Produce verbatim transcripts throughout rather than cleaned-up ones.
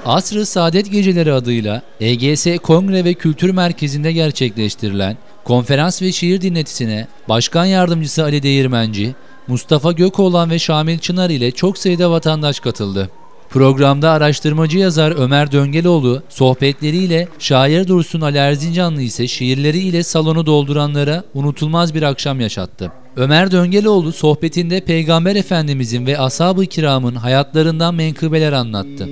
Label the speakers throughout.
Speaker 1: Asr-ı Saadet Geceleri adıyla E G S Kongre ve Kültür Merkezi'nde gerçekleştirilen konferans ve şiir dinletisine Başkan Yardımcısı Ali Değirmenci, Mustafa Gökoğlan ve Şamil Çınar ile çok sayıda vatandaş katıldı. Programda araştırmacı yazar Ömer Döngeloğlu sohbetleriyle, şair Dursun Ali Erzincanlı ise şiirleriyle salonu dolduranlara unutulmaz bir akşam yaşattı. Ömer Döngeloğlu sohbetinde Peygamber Efendimizin ve ashab-ı kiramın hayatlarından menkıbeler anlattı.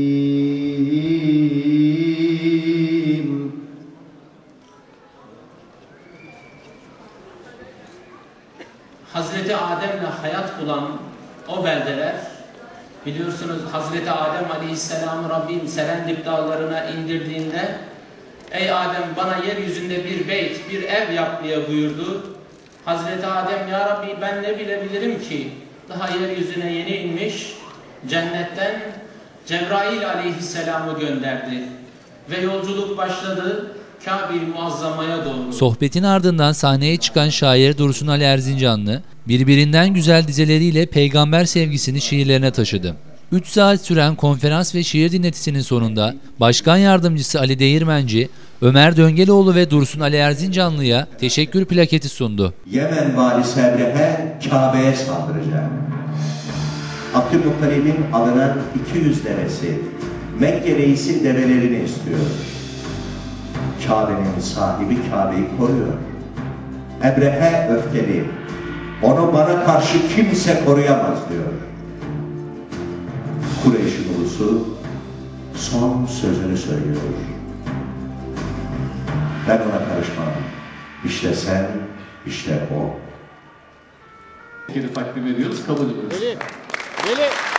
Speaker 2: Hazreti Adem'le hayat bulan o beldeler, biliyorsunuz Hazreti Adem Aleyhisselam'ı Rabbim Serendip dağlarına indirdiğinde, ey Adem bana yeryüzünde bir beyt, bir ev yap diye buyurdu. Hazreti Adem, ya Rabbi ben ne bilebilirim ki, daha yeryüzüne yeni inmiş, cennetten Cebrail Aleyhisselam'ı gönderdi ve yolculuk başladı Kabe-i Muazzama'ya doğru.
Speaker 1: Sohbetin ardından sahneye çıkan şair Dursun Ali Erzincanlı, birbirinden güzel dizeleriyle peygamber sevgisini şiirlerine taşıdı. üç saat süren konferans ve şiir dinletisinin sonunda Başkan Yardımcısı Ali Değirmenci, Ömer Döngeloğlu ve Dursun Ali Erzincanlı'ya teşekkür plaketi sundu.
Speaker 3: Yemen valisi Ebrehe Kabe'ye saldıracak. Abdülmuttalib'in alınan iki yüz devesi Mekke reisin develerini istiyor. Kabe'nin sahibi Kabe'yi koruyor. Ebrehe öfkeli. Onu bana karşı kimse koruyamaz diyor. Kureyş'in ulusu son sözünü söylüyor. Ben ona karışmam. İşte sen, işte o.
Speaker 4: Takdim ediyoruz, kabul ediyoruz.
Speaker 5: Veli, Veli.